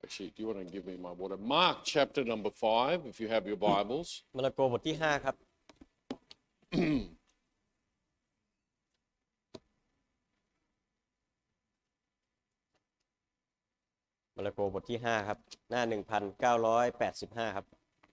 Actually, do you want to give me my water? Mark chapter number 5, if you have your Bibles. มาระโกบทที่5ครับมาระโกบทที่5ครับหน้า1985ครับ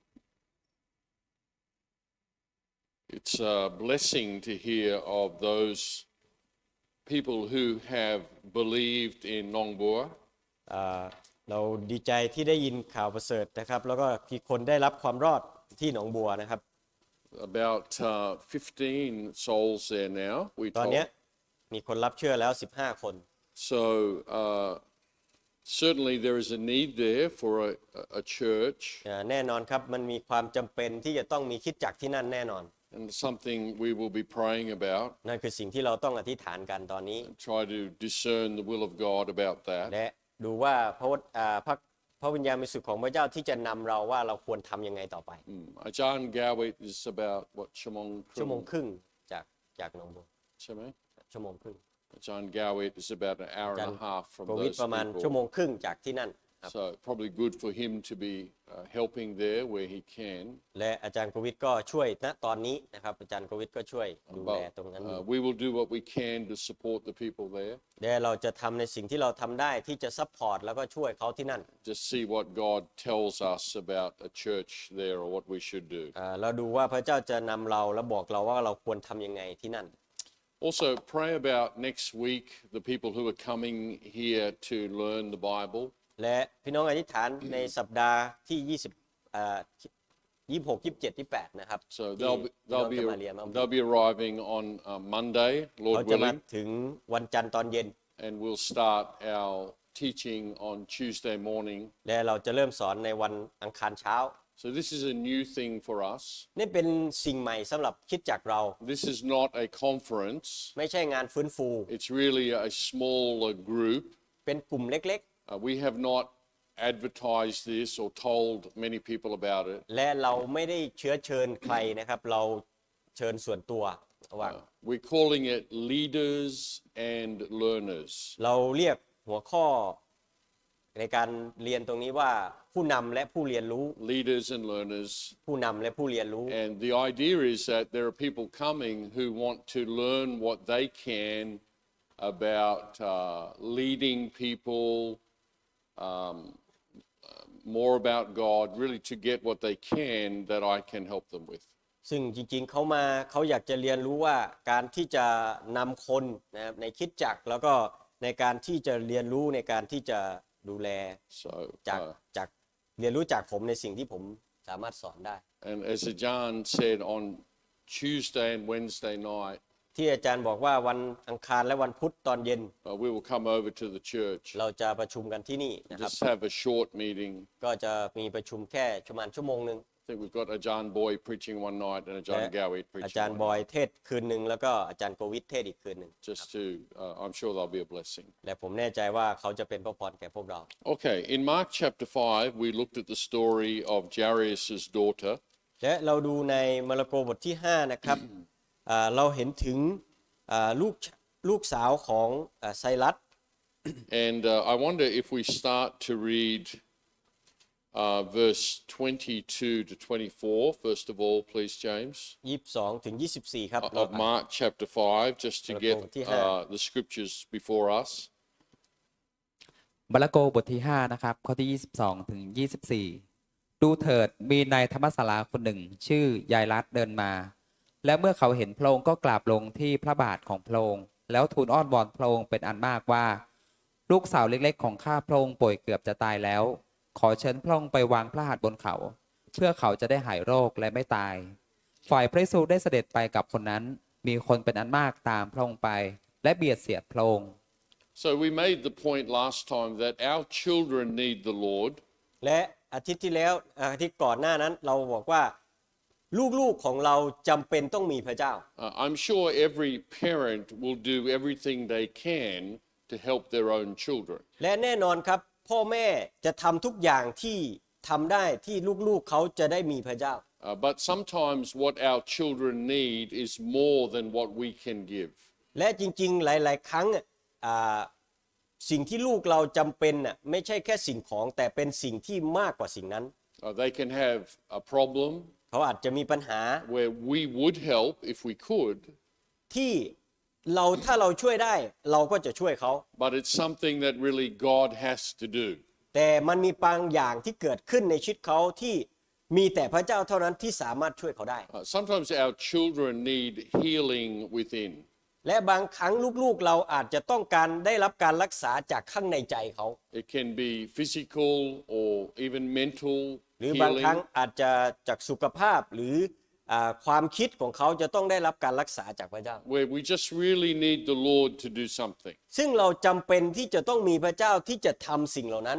It's a blessing to hear of those people who have believed in Nong Bua. เราดีใจที่ได้ยินข่าวประเสริฐนะครับแล้วก็มีคนได้รับความรอดที่หนองบัวนะครับ About 15 souls there now, we ตอนนี้ told. มีคนรับเชื่อแล้ว15คน So certainly there is a need there for a church แน่นอนครับมันมีความจำเป็นที่จะต้องมีคริสตจักรที่นั่นแน่นอน and something we will be praying about. นั่นคือสิ่งที่เราต้องอธิษฐานกันตอนนี้ Try to discern the will of God about that. และดูว่าพระวิญญาณบริสุทธิ์ของพระเจ้าที่จะนำเราว่าเราควรทำยังไงต่อไป Ajahn Gawit is about what ชั่วโมงครึ่งจากหนองบัว ชั่วโมงครึ่ง Ajahn Gawit is about an hour and a half from โควิด those ประมาณชั่วโมง people. ครึ่งจากที่นั่น So probably good for him to be helping there where he can. และอาจารย์โควิดก็ช่วยณตอนนี้นะครับอาจารย์โควิดก็ช่วยดูแลตรงนั้น We will do what we can to support the people there. และเราจะทำในสิ่งที่เราทำได้ที่จะซัพพอร์ตแล้วก็ช่วยเขาที่นั่น Just see what God tells us about a church there or what we should do. เราดูว่าพระเจ้าจะนำเราและบอกเราว่าเราควรทำยังไงที่นั่น Also pray about next week the people who are coming here to learn the Bible. และพี่น้องอธิษฐานในสัปดาห์ที่26 27 28นะครับ So ที่พี่น้องจะมาเรียน they'll be arriving on Monday, เขา Lord จะมา willing, ถึงวันจันทร์ตอนเย็น and we'll start our teaching on Tuesday morning. และเราจะเริ่มสอนในวันอังคารเช้า So this is a new thing for us. นี่เป็นสิ่งใหม่สำหรับคริสตจักรเรา This is not a conference. ไม่ใช่งานฟื้นฟู It's really a smaller group. เป็นกลุ่มเล็ก We have not advertised this or told many people about it. ๆและเราไม่ได้เชื้อเชิญใครนะครับเราเชิญส่วนตัวว่า We're calling it leaders and learners. เราเรียกหัวข้อในการเรียนตรงนี้ว่าผู้นำและผู้เรียนรู้ Leaders and learners. ผู้นำและผู้เรียนรู้ And the idea is that there are people coming who want to learn what they can about leading people, more about God, really to get what they can that I can help them with. ซึ่งจริงๆเขาอยากจะเรียนรู้ว่าการที่จะนำคนนะครับในคริสตจักรแล้วก็ในการที่จะเรียนรู้ในการที่จะดูแล So จากเรียนรู้จากผมในสิ่งที่ผมสามารถสอนได้ and as Ajahn said on Tuesday and Wednesday night, ที่อาจารย์บอกว่าวันอังคารและวันพุธตอนเย็น we will come over to the church. เราจะประชุมกันที่นี่นะครับ Just have a short meeting. ก็จะมีประชุมแค่ประมาณชั่วโมงนึง I think we've got Ajahn Boy preaching one night and Ajahn Gawit อา preaching จารย์ one บอย night. เทศคืนนึงแล้วก็อาจารย์โกวิทเทศอีกคืนนึง Just to, I'm sure they'll be a blessing. และผมแน่ใจว่าเขาจะเป็นพระพรแก่พวกเรา Okay, in Mark chapter 5, we looked at the story of Jairus' daughter. และเราดูในมาระโกบทที่5นะครับ เราเห็นถึงลูกสาวของไซรัส And I wonder if we start to read verse 22 to 24, first of all, please, James, 22 ถึง 24ครับ of Mark chapter 5, just to get the scriptures before us. มาระโกบทที่5นะครับข้อที่22ถึง24ดูเถิดมีนายธรรมศาลาคนหนึ่งชื่อยายรัตเดินมาและเมื่อเขาเห็นพระองค์ก็กราบลงที่พระบาทของพระองค์แล้วทูลอ้อนวอนพระองค์เป็นอันมากว่าลูกสาวเล็กๆของข้าพระองค์ป่วยเกือบจะตายแล้วขอเชิญพระองค์ไปวางพระหัตถ์บนเขาเพื่อเขาจะได้หายโรคและไม่ตายฝ่ายพระเยซูได้เสด็จไปกับคนนั้นมีคนเป็นอันมากตามพระองค์ไปและเบียดเสียดพระองค์ So we made the point last time that our children need the Lord. และอาทิตย์ที่แล้วอาทิตย์ก่อนหน้านั้นเราบอกว่าลูกๆของเราจำเป็นต้องมีพระเจ้า I'm sure every parent will do everything they can to help their own children. และแน่นอนครับพ่อแม่จะทำทุกอย่างที่ทำได้ที่ลูกๆเขาจะได้มีพระเจ้า But sometimes what our children need is more than what we can give. และจริงๆหลายๆครั้งสิ่งที่ลูกเราจำเป็นน่ะไม่ใช่แค่สิ่งของแต่เป็นสิ่งที่มากกว่าสิ่งนั้น They can have a problem เขาอาจจะมีปัญหา where we would help if we could, ที่ถ้าเราช่วยได้เราก็จะช่วยเขา but it's something that really God has to do. แต่มันมีบางอย่างที่เกิดขึ้นในชีวิตเขาที่มีแต่พระเจ้าเท่านั้นที่สามารถช่วยเขาได้ Sometimes our children need healing within. และบางครั้งลูกๆเราอาจจะต้องการได้รับการรักษาจากข้างในใจเขา It can be physical or even mental หรือบางครั้ง healing. อาจจะจากสุขภาพหรือความคิดของเขาจะต้องได้รับการรักษาจากพระเจ้า Where we just really need the Lord to do something. ซึ่งเราจำเป็นที่จะต้องมีพระเจ้าที่จะทำสิ่งเหล่านั้น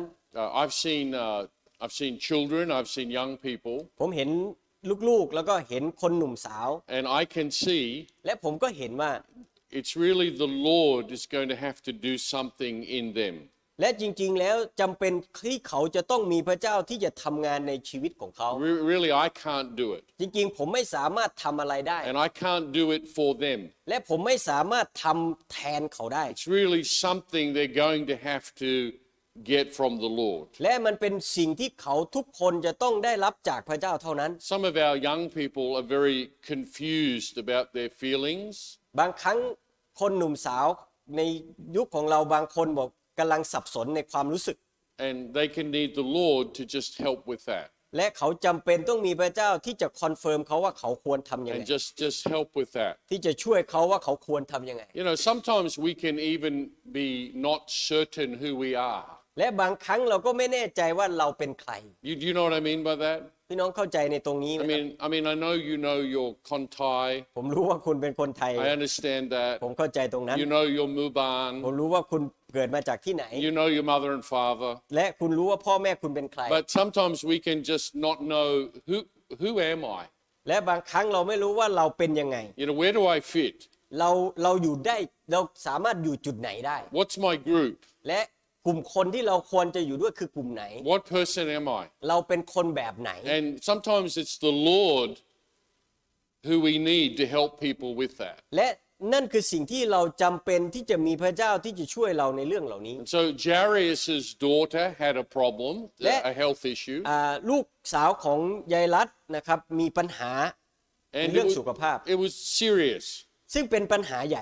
I've seen children, I've seen young people, ผมเห็นลูกๆแล้วก็เห็นคนหนุ่มสาว and I can see และผมก็เห็นว่า it's really the Lord is going to have to do something in them. และจริงๆแล้วจำเป็นที่เขาจะต้องมีพระเจ้าที่จะทำงานในชีวิตของเขา Really, I can't do it, จริงๆผมไม่สามารถทำอะไรได้ and I can't do it for them. และผมไม่สามารถทำแทนเขาได้ It's really something they're going to have to get from the Lord. และมันเป็นสิ่งที่เขาทุกคนจะต้องได้รับจากพระเจ้าเท่านั้น Some of our young people are very confused about their feelings. บางครั้งคนหนุ่มสาวในยุคของเราบางคนบอกกำลังสับสนในความรู้สึก And they can need the Lord to just help with that และเขาจำเป็นต้องมีพระเจ้าที่จะคอนเฟิร์มเขาว่าเขาควรทำยังไง and just help with that. ที่จะช่วยเขาว่าเขาควรทำยังไง Sometimes we can even be not certain who we are. และบางครั้งเราก็ไม่แน่ใจว่าเราเป็นใคร You know what I mean by that? พี่น้องเข้าใจในตรงนี้ไหมครับ I know you know your Kontai. ผมรู้ว่าคุณเป็นคนไทย I understand that. ผมเข้าใจตรงนั้น You know your Muban. ผมรู้ว่าคุณเกิดมาจากที่ไหน You know your mother and father. และคุณรู้ว่าพ่อแม่คุณเป็นใคร But sometimes we can just not know who am I? และบางครั้งเราไม่รู้ว่าเราเป็นยังไง Where do I fit? เราอยู่ได้เราสามารถอยู่จุดไหนได้ What's my group? และกลุ่มคนที่เราควรจะอยู่ด้วยคือกลุ่มไหน What person am I? เราเป็นคนแบบไหน And sometimes it's the Lord who we need to help people with that. และนั่นคือสิ่งที่เราจำเป็นที่จะมีพระเจ้าที่จะช่วยเราในเรื่องเหล่านี้ And so Jairus' daughter had a problem, a health issue. ลูกสาวของยายรัตน์นะครับมีปัญหาใน And เรื่องสุขภาพ it was serious. ซึ่งเป็นปัญหาใหญ่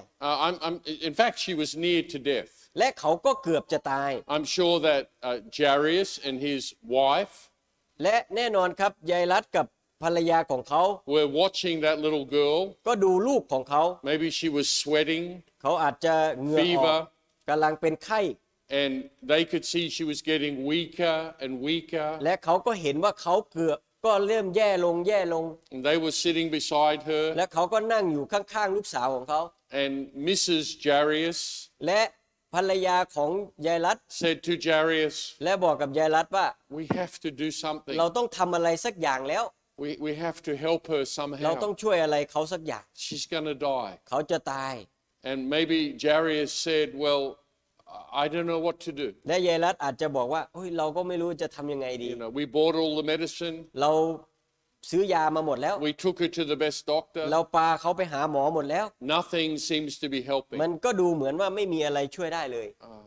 In fact, she was near to death. และเขาก็เกือบจะตาย I'm sure that Jairus and his wife และแน่นอนครับยายรัตน์กับภรรยาของเขา were watching that little girl. ก็ดูลูกของเขา Maybe she was sweating, เขาอาจจะเหงื่อออก fever. กำลังเป็นไข้ and they could see she was getting weaker and weaker. และเขาก็เห็นว่าเขาเกือบก็เริ่มแย่ลง And they were sitting beside her. และเขาก็นั่งอยู่ข้างๆลูกสาวของเขา And Mrs. Jairus และภรรยาของยายรัตน์ said to Jairus, และบอกกับยายรัตน์ว่า we have to do something. เราต้องทำอะไรสักอย่างแล้ว We have to help her เราต้อง somehow. ช่วยอะไรเขาสักอย่าง She's going to die. เขาจะตาย And maybe Jairus said, well, I don't know what to do. และยายรัตน์อาจจะบอกว่าเฮ้ยเราก็ไม่รู้จะทำยังไงดี We bought all the medicine. เราซื้อยามาหมดแล้ว We took her to the best doctor. เราพาเขาไปหาหมอหมดแล้ว Nothing seems to be helping. มันก็ดูเหมือนว่าไม่มีอะไรช่วยได้เลย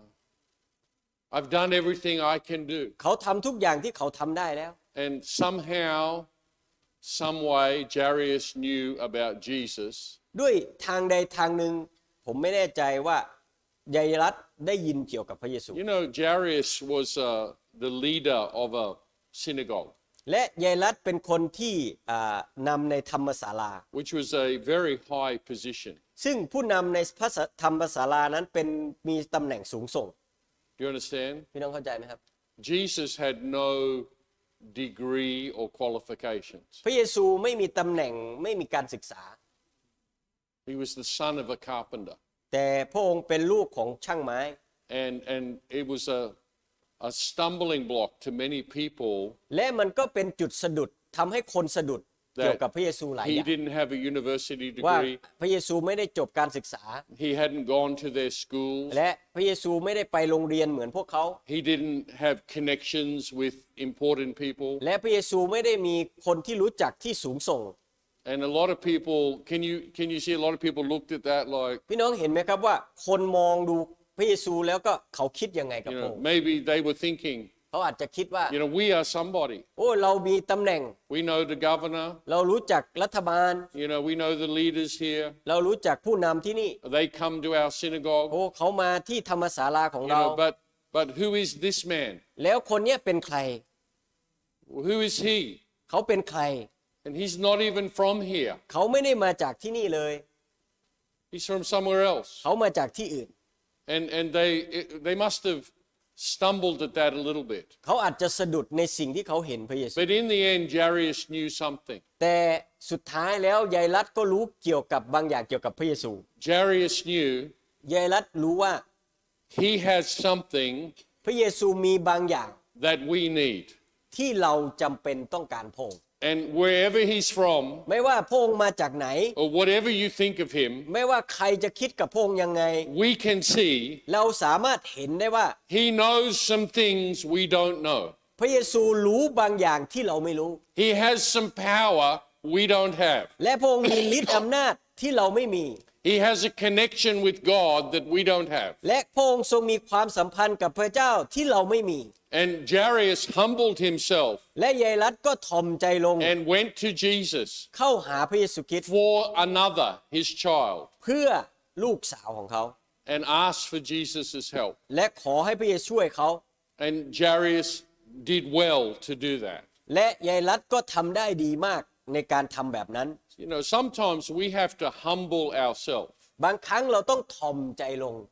I've done everything I can do. เขาทำทุกอย่างที่เขาทำได้แล้ว And somehow, some way, Jairus knew about Jesus. ด้วยทางใดทางหนึ่งผมไม่แน่ใจว่ายายรัตน์ได้ยินเกี่ยวกับพระเยซู Jairus was the leader of a synagogue, และยายรัตน์เป็นคนที่นำในธรรมศาลา which was a very high position. ซึ่งผู้นำในพระธรรมศาลานั้นมีตำแหน่งสูงส่ง Do you understand? พี่น้องเข้าใจไหมครับ Jesus had no degree or qualifications. พระเยซูไม่มีตำแหน่งไม่มีการศึกษา He was the son of a carpenter. แต่พระองค์เป็นลูกของช่างไม้ And it was a stumbling block to many people และมันก็เป็นจุดสะดุดทำให้คนสะดุดเกี่ยวกับพระเยซูหลายอ he ย่าง didn't have a university ว่า degree. พระเยซูไม่ได้จบการศึกษา He hadn't gone to their schools. และพระเยซูไม่ได้ไปโรงเรียนเหมือนพวกเขา He didn't have connections with important people. และพระเยซูไม่ได้มีคนที่รู้จักที่สูงส่ง And a lot of people, can you see a lot of people looked at that like, พี่น้องเห็นไหมครับว่าคนมองดูพระเยซูแล้วก็เขาคิดยังไงกับ You พระ know, องค์ maybe they were thinking, เขาอาจจะคิดว่า you know, we are somebody. โอ้เรามีตำแหน่ง We know the governor. เรารู้จักรัฐบาล You know, we know the leaders here. เรารู้จักผู้นำที่นี่ They come to our synagogue. โอ้เขามาที่ธรรมศาลาของ You เรา know, but who is this man? แล้วคนเนี้ยเป็นใคร Who is he? เขาเป็นใคร And he's not even from here. เขาไม่ได้มาจากที่นี่เลย He's from somewhere else. เขามาจากที่อื่น And they must have stumbled at that a little bit. เขาอาจจะสะดุดในสิ่งที่เขาเห็นพระเยซู But in the end, Jairus knew something. แต่สุดท้ายแล้วยายรัฐก็รู้เกี่ยวกับบางอย่างเกี่ยวกับพระเยซู Jairus knew ยายรัฐรู้ว่า he has something พระเยซูมีบางอย่าง that we need. ที่เราจำเป็นต้องการพระองค์ And wherever he's from, ไม่ว่าพระองค์มาจากไหน or whatever you think of him, ไม่ว่าใครจะคิดกับพระองค์ยังไง we can see เราสามารถเห็นได้ว่า he knows some things we don't know. พระเยซูรู้บางอย่างที่เราไม่รู้ He has some power we don't have. และพระองค์มีฤทธิ์อำนาจที่เราไม่มี He has a connection with God that we don't have. และพระองค์ทรงมีความสัมพันธ์กับพระเจ้าที่เราไม่มี And Jairus humbled himself และยายรัฐก็ถ่อมใจลง and went to Jesus เข้าหาพระเยซูคริสต์ for another, his child, เพื่อลูกสาวของเขา and asked for Jesus' help. และขอให้พระเยซูช่วยเขา And Jairus did well to do that. และยายรัฐก็ทำได้ดีมากในการทำแบบนั้น You know, sometimes we have to humble ourselves. บางครั้งเราต้องถ่อมใจลง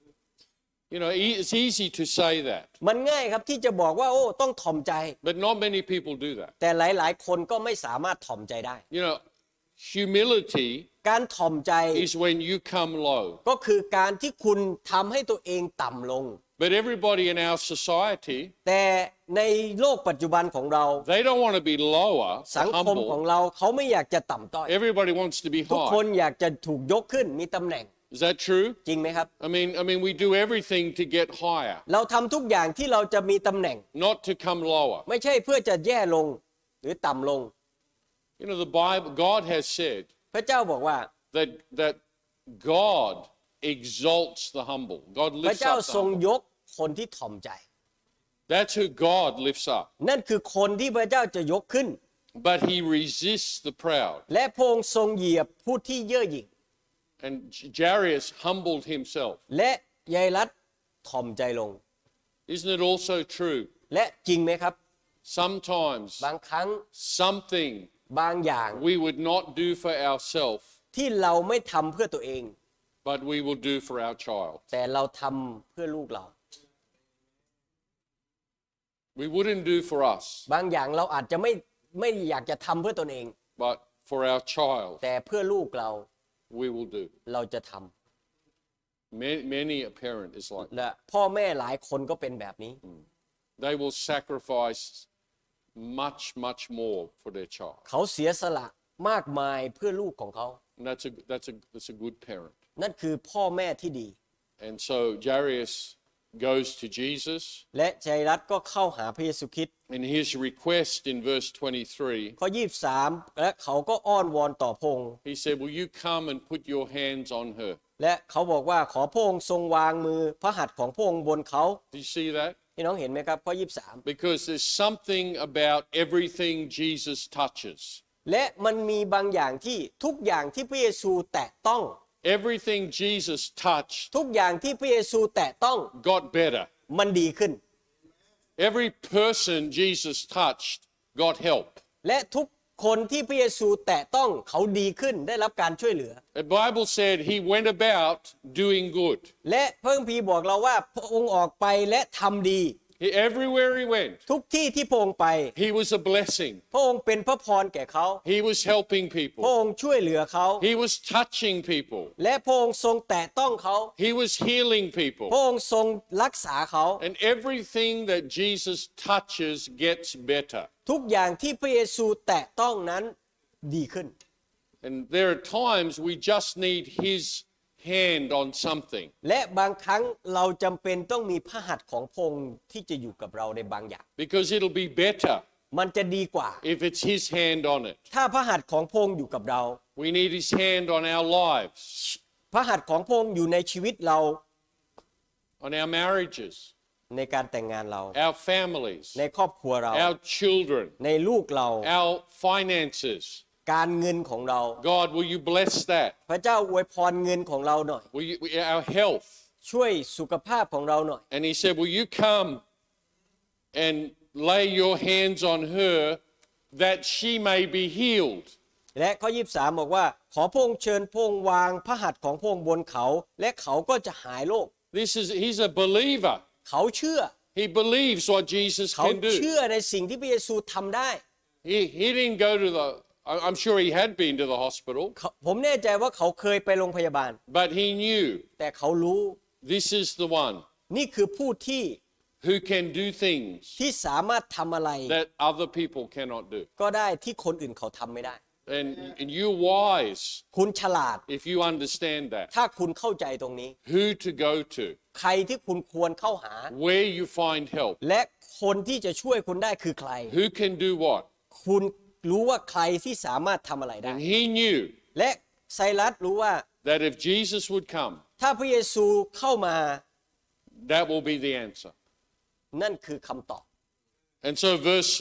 You know, it's easy to say that, มันง่ายครับที่จะบอกว่าโอ้ต้องถ่อมใจ but not many people do that. แต่หลายๆ คนก็ไม่สามารถถ่อมใจได้ You know, humility การถ่อมใจ is when you come low. ก็คือการที่คุณทำให้ตัวเองต่ำลง But everybody in our society, แต่ในโลกปัจจุบันของเรา they don't want to be lower, สังคมของ humble. เราเขาไม่อยากจะต่ำต้อย Everybody wants to be ทุกคน high. อยากจะถูกยกขึ้นมีตำแหน่ง Is that true? จริงไหมครับ I mean, we do everything to get higher, เราทำทุกอย่างที่เราจะมีตำแหน่ง not to come lower. ไม่ใช่เพื่อจะแย่ลงหรือต่ำลง You know, the Bible, God has said พระเจ้าบอกว่า that God exalts the humble. God พระ lifts เจ้า up the ทรง humble. ยกคนที่ถ่อมใจ That's who God lifts up. นั่นคือคนที่พระเจ้าจะยกขึ้น But he resists the proud. และพระองค์ทรงเหยียบผู้ที่เย่อหยิ่ง And Jairus humbled himself. และยายรัฐถ่อมใจลง Isn't it also true? และจริงไหมครับ Sometimes บางครั้ง something บางอย่าง we would not do for ourselves, ที่เราไม่ทำเพื่อตัวเอง but we will do for our child. แต่เราทำเพื่อลูกเรา We wouldn't do for us, บางอย่างเราอาจจะไม่อยากจะทำเพื่อตนเอง but for our child, แต่เพื่อลูกเรา we will do. เราจะทำ Many a parent is like that. และพ่อแม่หลายคนก็เป็นแบบนี้ They will sacrifice much more for their child. เขาเสียสละมากมายเพื่อลูกของเขา And that's a good parent. นั่นคือพ่อแม่ที่ดี And so Jairus goes to Jesus, และยายรัฐก็เข้าหาพระเยซูคริสต์ and his request in verse 23, ข้อ23และเขาก็อ้อนวอนต่อพระองค์ he said, will you come and put your hands on her? และเขาบอกว่าขอพระองค์ทรงวางมือพระหัตถ์ของพระองค์บนเขา Do you see that? พี่น้องเห็นไหมครับข้อ Because there's something about everything Jesus touches. 23และมันมีบางอย่างที่ทุกอย่างที่พระเยซูแตะต้อง Everything Jesus touched ทุกอย่างที่พระเยซูแตะต้อง got better. มันดีขึ้น Every person Jesus touched got help. และทุกคนที่พระเยซูแตะต้องเขาดีขึ้นได้รับการช่วยเหลือ The Bible said he went about doing good. และพระคัมภีร์บอกเราว่าพระองค์ออกไปและทำดี Everywhere he went, ทุกที่ที่พระองค์ไป he was a blessing. พระองค์เป็นพระพรแก่เขา He was helping พระ people. องค์ช่วยเหลือเขา He was touching people. และพระองค์ทรงแตะต้องเขา He was healing พ people. ระองค์ทรงรักษาเขา And everything that Jesus touches gets better. ทุกอย่างที่พระเยซูแตะต้องนั้นดีขึ้น And there are times we just need his hand on something. และบางครั้งเราจำเป็นต้องมีพระหัตถ์ของพระองค์ที่จะอยู่กับเราในบางอย่าง Because it'll be better มันจะดีกว่า if it's his hand on it. ถ้าพระหัตถ์ของพระองค์อยู่กับเรา We need his hand on our lives. พระหัตถ์ของพระองค์อยู่ในชีวิตเรา on our marriages, ในการแต่งงานเรา our families, ในครอบครัวเรา our children, ในลูกเรา our finances. การเงินของเรา God, will you bless that? พระเจ้าอวยพรเงินของเราหน่อย Our health. ช่วยสุขภาพของเราหน่อย And he said, will you come and lay your hands on her that she may be healed? และข้อ23บอกว่าขอพระองค์เชิญพระองค์วางพระหัตถ์ของพระองค์บนเขาและเขาก็จะหายโรค He's a believer. เขาเชื่อ He believes what Jesus เขา can do. เชื่อในสิ่งที่พระเยซูทำได้ He didn't go to I'm sure he had been to the hospital, ผมแน่ใจว่าเขาเคยไปโรงพยาบาล but he knew แต่เขารู้ this is the one นี่คือผู้ที่ who can do things ที่สามารถทำอะไร that other people cannot do. ก็ได้ที่คนอื่นเขาทำไม่ได้ And you're wise คุณฉลาด if you understand that. ถ้าคุณเข้าใจตรงนี้ Who to go to, ใครที่คุณควรเข้าหา where you find help, และคนที่จะช่วยคุณได้คือใคร who can do what. คุณรู้ว่าใครที่สามารถทำอะไรได้ And he knew และไซรัสรู้ว่า that if Jesus would come, ถ้าพระเยซูเข้ามา that will be the answer. นั่นคือคำตอบ And so verse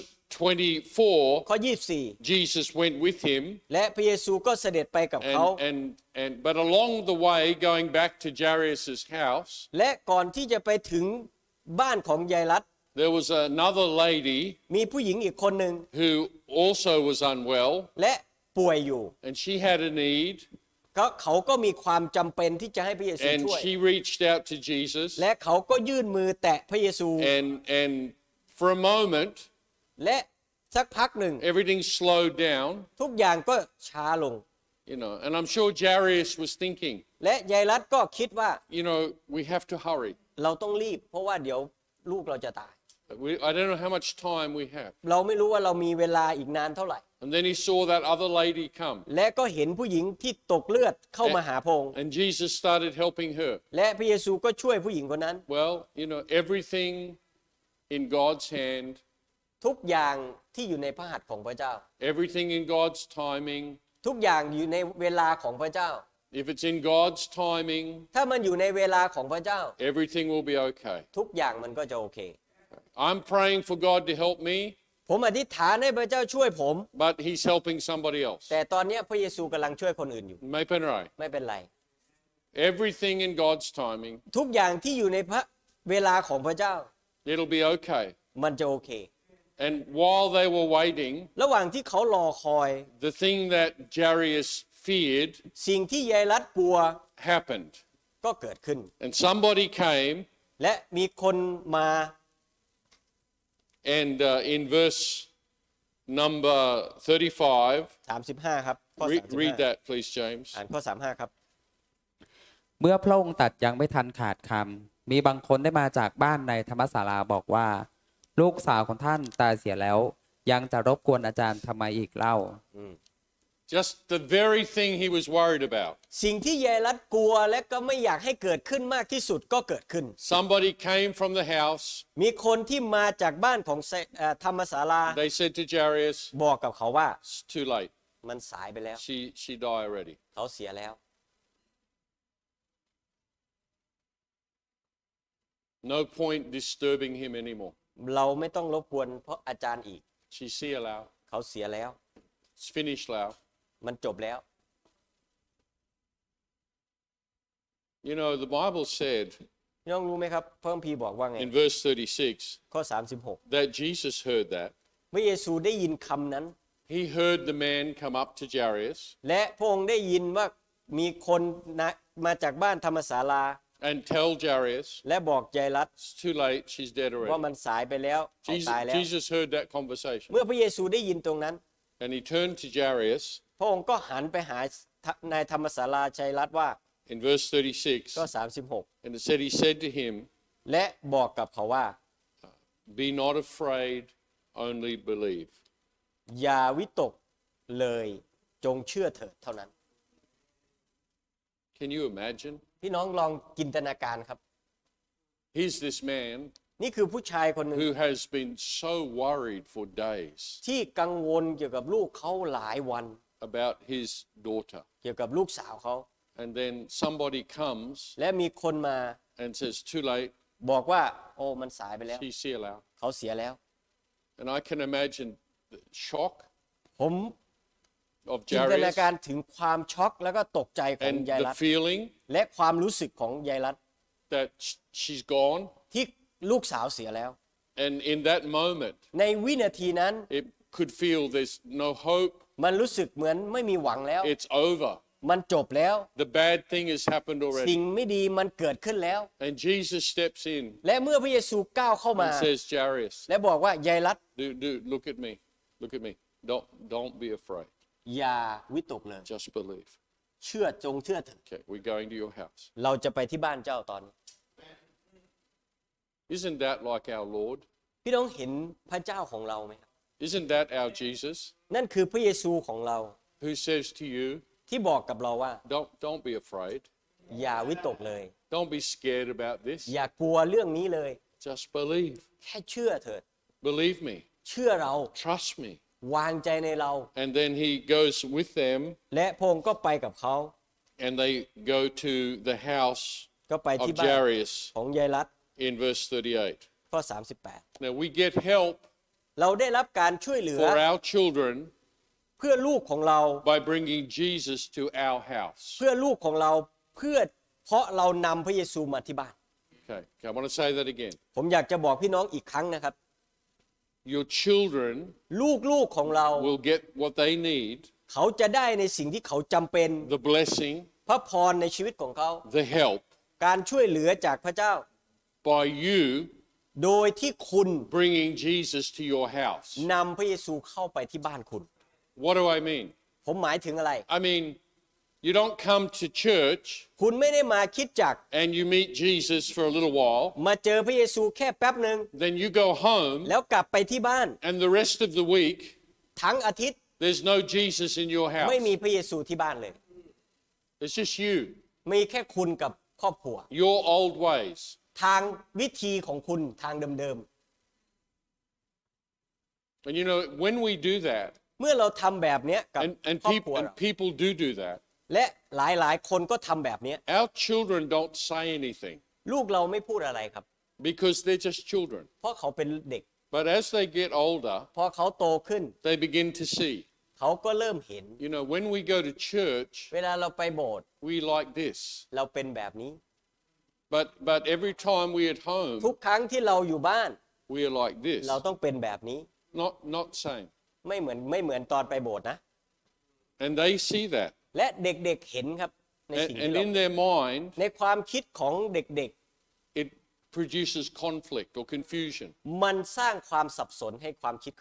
24, ข้อ24 Jesus went with him, และพระเยซูก็เสด็จไปกับเขา but along the way, going back to Jairus' house, และก่อนที่จะไปถึงบ้านของยายรัต there was another lady มีผู้หญิงอีกคนหนึ่ง who also was unwell, และป่วยอยู่ and she had a need, เขาก็มีความจำเป็นที่จะให้พระเยซู and ช่วย she reached out to Jesus, และเขาก็ยื่นมือแตะพระเยซู and for a moment, และสักพักหนึ่ง everything slowed down, ทุกอย่างก็ช้าลง and I'm sure Jairus was thinking, และยายรัตก็คิดว่า we have to hurry. เราต้องรีบเพราะว่าเดี๋ยวลูกเราจะตาย I don't know how much time we have. เราไม่รู้ว่าเรามีเวลาอีกนานเท่าไหร่ And then he saw that other lady come, และก็เห็นผู้หญิงที่ตกเลือดเข้ามาหาพระองค์ and Jesus started helping her. และพระเยซูก็ช่วยผู้หญิงคนนั้น Well, everything in God's hand, ทุกอย่างที่อยู่ในพระหัตถ์ของพระเจ้า everything in God's timing. ทุกอย่างอยู่ในเวลาของพระเจ้า If it's in God's timing, ถ้ามันอยู่ในเวลาของพระเจ้า everything will be okay. ทุกอย่างมันก็จะโอเค I'm praying for God to help me, ผมอธิษฐานให้พระเจ้าช่วยผม but he's helping somebody else. แต่ตอนนี้พระเยซูกำลังช่วยคนอื่นอยู่ไม่เป็นไร. ไม่เป็นไร Everything in God's timing, ทุกอย่างที่อยู่ในเวลาของพระเจ้า it'll be okay. มันจะโอเค And while they were waiting, ระหว่างที่เขารอคอย the thing that Jairus feared สิ่งที่ยายรัตกลัว happened. ก็เกิดขึ้น And somebody came, และมีคนมา and in verse number 35, 35ครับข้อ read 35 that please, James. อ่านข้อ35ครับเมื่อพระองค์ตรัสยังไม่ทันขาดคำมีบางคนได้มาจากบ้านในธรรมศาลาบอกว่า ลูกสาวของท่านตายเสียแล้ว ยังจะรบกวนอาจารย์ทำไมอีกเล่า Just the very thing he was worried about. สิ่งที่ยายรัตกลัวและก็ไม่อยากให้เกิดขึ้นมากที่สุดก็เกิดขึ้น Somebody came from the house. มีคนที่มาจากบ้านของธรรมศาลา They said to Jairus, บอกกับเขาว่า it's too late. มันสายไปแล้ว She died already. เขาเสียแล้ว No point disturbing him anymore. เราไม่ต้องรบกวนเพราะอาจารย์อีก She's here now. เขาเสียแล้ว It's finished now. มันจบแล้ว The Bible said พี่น้องรู้ไหมครับพระคัมภีร์บอกว่าไง in verse 36 ข้อ36 that Jesus heard that. พระเยซูได้ยินคำนั้น He heard the man come up to Jairus และพระองค์ได้ยินว่ามีคนมาจากบ้านธรรมศาลา and tell Jairus, และบอกยายรัต it's too late, she's dead ว่า already. มันสายไปแล้วเขาตายแล้ว Jesus heard that conversation. เมื่อพระเยซูได้ยินตรงนั้น And he turned to Jairus พระองค์ก็หันไปหานายธรรมศาลาชัยรัตว่า in verse 36. ก็36 And it said, he said to him, และบอกกับเขาว่า be not afraid, only believe. อย่าวิตกเลยจงเชื่อเถิดเท่านั้น Can you imagine? พี่น้องลองจินตนาการครับ Here's this man นี่คือผู้ชายคนหนึ่ง who has been so worried for days ที่กังวลเกี่ยวกับลูกเขาหลายวัน about his daughter. เกี่ยวกับลูกสาวเขา and then somebody comes และมีคนมา and says, too late, บอกว่าโอ้มันสายไปแล้ว she's here now. เขาเสียแล้ว And I can imagine the shock ผม of จินตนา Jairus การถึงความช็อกแล้วก็ตกใจของ and ยาย the รัต feeling และความรู้สึกของยายรัต that she's gone. ที่ลูกสาวเสียแล้ว And in that moment, ในวินาทีนั้น it could feel there's no hope. มันรู้สึกเหมือนไม่มีหวังแล้ว It's over. มันจบแล้ว The bad thing has happened สิ่ง already. ไม่ดีมันเกิดขึ้นแล้ว And Jesus steps in และเมื่อพระเยซูก้าวเข้ามา and says, Jairus, และบอกว่ายายรัต look at me. Look at me. Don't be afraid. อย่าวิตกเลย Just believe. เชื่อเถิด Okay, we're going to your house. เราจะไปที่บ้านเจ้าตอนนี้ Isn't that like our Lord? พี่น้องเห็นพระเจ้าของเราไหมครับ Isn't that our Jesus นั่นคือพระเยซูของเรา who says to you, ที่บอกกับเราว่า don't be afraid. อย่าวิตกเลย Don't be scared about this. อย่ากลัวเรื่องนี้เลย Just believe. แค่เชื่อเถิด Believe me. เชื่อเรา Trust me. วางใจในเรา And then he goes with them และพระองค์ก็ไปกับเขา and they go to the house ก็ไป of ที่บ้าน Jairus ของยายรัต in verse 38. ข้อ Now we get help 38 เราได้รับการช่วยเหลือ for our children เพื่อลูกของเรา by bringing Jesus to our house. เพื่อลูกของเราเพราะเรานำพระเยซูมาที่บ้าน Okay, I want to say that again. ผมอยากจะบอกพี่น้องอีกครั้งนะครับ Your children ลูกของเรา will get what they need, เขาจะได้ในสิ่งที่เขาจำเป็น the blessing, พระพรในชีวิตของเขา the help, การช่วยเหลือจากพระเจ้า by you โดยที่คุณ bringing Jesus to your house. นำพระเยซูเข้าไปที่บ้านคุณ What do I mean? ผมหมายถึงอะไร I mean, you don't come to church คุณไม่ได้มาคิดจัก and you meet Jesus for a little while, มาเจอพระเยซูแค่แป๊บหนึ่ง then you go home, แล้วกลับไปที่บ้าน and the rest of the week, ทั้งอาทิตย์ there's no Jesus in your house. ไม่มีพระเยซูที่บ้านเลย It's just you, มีแค่คุณกับครอบครัว your old ways. ทางวิธีของคุณทางเดิม And you know, when we do that, ๆเมื่อเราทำแบบเนี้ยกับ and ครอบครัวเรา people do that, และหลายๆคนก็ทำแบบเนี้ย our children don't say anything ลูกเราไม่พูดอะไรครับ because they're just children. เพราะเขาเป็นเด็ก But as they get older, พอเขาโตขึ้น they begin to see. เขาก็เริ่มเห็น You know, when we go to church, เวลาเราไปโบสถ์ we like this. เราเป็นแบบนี้ But every time we're at ทุ home, กครั้งที่เราอยู่บ้าน we're like this. เราต้องเป็นแบบนี้ Not same. ไม่เหมือนตอนไปโบสถ์นะ And they see that. และเด็กๆเห็นครับในสิ่งที่ And เรา in their mind, ในความคิดของเด็ก it produces conflict or confusion. ๆ มันสร้างความสับสนให้ความคิดเขา